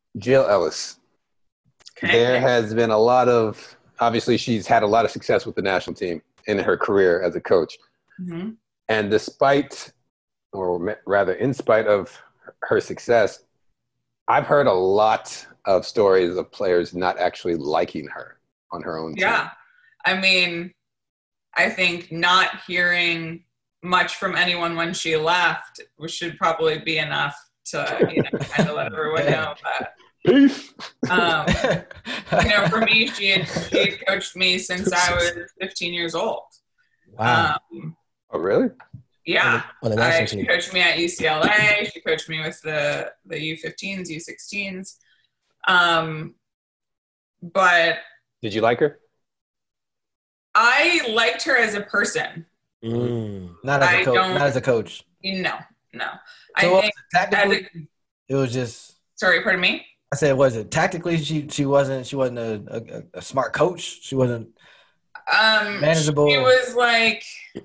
Jill Ellis. Okay. There has been a lot of, obviously she's had a lot of success with the national team in her career as a coach. Mm-hmm. And despite, or rather in spite of her success, I've heard a lot of stories of players not actually liking her on her own team. Yeah. I mean, I think not hearing much from anyone when she left should probably be enough to, kind of let everyone know that. Peace. For me, she had coached me since I was 15 years old. Wow. Oh, really? Yeah. On the national She team. coached me at UCLA. She coached me with the U15s, U16s. But did you like her? I liked her as a person. Not as a coach. Not as a coach. No. So I think tactically, it was just. Sorry, pardon me. I said, was it tactically? She wasn't a smart coach. She wasn't manageable. She was like,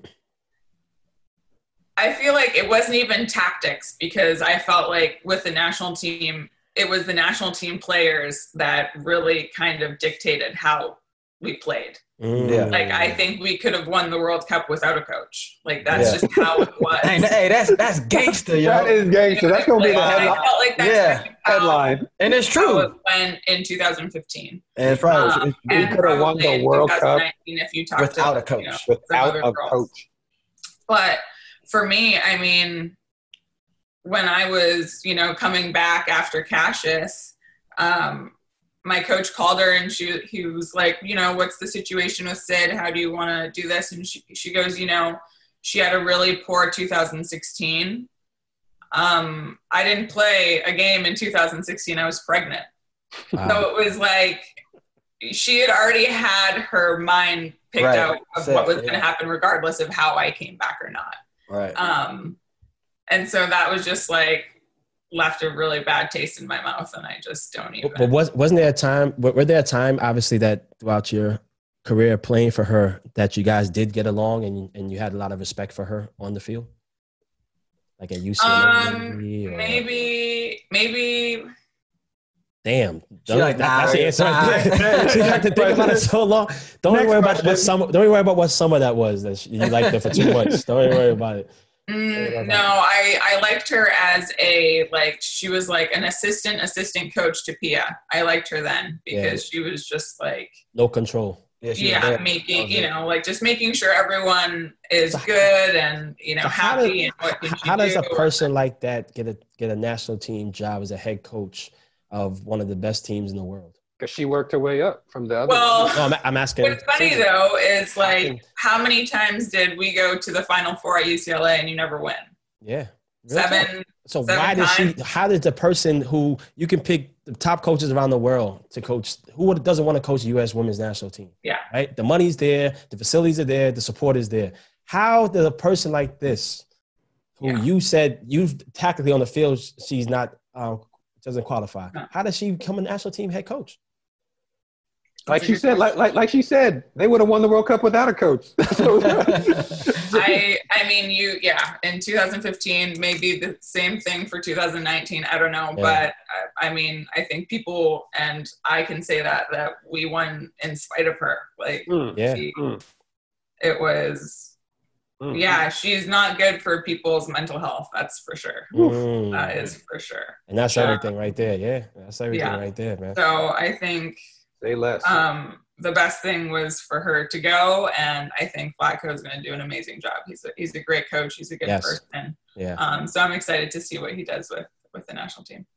I feel like it wasn't even tactics, because I felt like with the national team, it was the national team players that really kind of dictated how we played. Yeah. Like, I think we could have won the World Cup without a coach. Like, that's just how it was. Hey, that's gangster, yo. That is gangster. That's going to be the headline. I felt like that's headline. And it's true. It went in 2015. And it's right. We could have won the World Cup if you talk without a coach. Without a coach. But for me, I mean, when I was, coming back after Cassius, my coach called her and he was like, what's the situation with Sid? How do you want to do this? And she goes, she had a really poor 2016. I didn't play a game in 2016. I was pregnant. Wow. So it was like she had already had her mind picked out of what was going to happen regardless of how I came back or not. Right. And so that was just like left a really bad taste in my mouth, and I just don't even. But wasn't there a time? Were there a time, obviously, that throughout your career playing for her, that you guys did get along and you had a lot of respect for her on the field, like at UCLA? Maybe. Damn, that's the answer. She had to think about it so long. Don't worry about what summer that was that you liked her for 2 months. Don't worry about it. No, I liked her as she was like an assistant coach to Pia. I liked her then because she was just like no control. Making just making sure everyone is good and happy. How does a person like that get a national team job as a head coach of one of the best teams in the world? Because she worked her way up from the other. Well, no, I'm asking. What's funny though is like, how many times did we go to the Final Four at UCLA and you never win? Yeah, seven. So why does she? How does the person who you can pick the top coaches around the world to coach? Who doesn't want to coach the U.S. women's national team? Yeah, right. The money's there, the facilities are there, the support is there. How does a person like this, who you said tactically on the field, she's not doesn't qualify? No. How does she become a national team head coach? Like she said, like she said, they would have won the World Cup without a coach. In 2015, maybe the same thing for 2019. I don't know, but I think people, and I can say that we won in spite of her. Like, it was, she's not good for people's mental health. That's for sure. That is for sure. And that's everything right there. Yeah, that's everything right there, man. So I think. Say less. The best thing was for her to go, and I think Vlatko is going to do an amazing job. He's a great coach. He's a good person. Yeah. So I'm excited to see what he does with the national team.